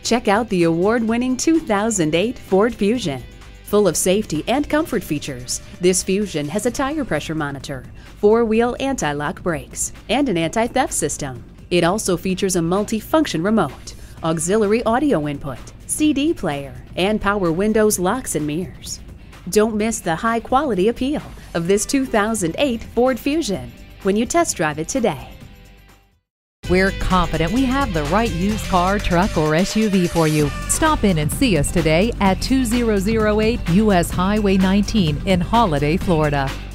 Check out the award-winning 2008 Ford Fusion. Full of safety and comfort features, this Fusion has a tire pressure monitor, four-wheel anti-lock brakes, and an anti-theft system. It also features a multi-function remote, auxiliary audio input, CD player, and power windows, locks, and mirrors. Don't miss the high-quality appeal of this 2008 Ford Fusion when you test drive it today. We're confident we have the right used car, truck, or SUV for you. Stop in and see us today at 2008 US Highway 19 in Holiday, Florida.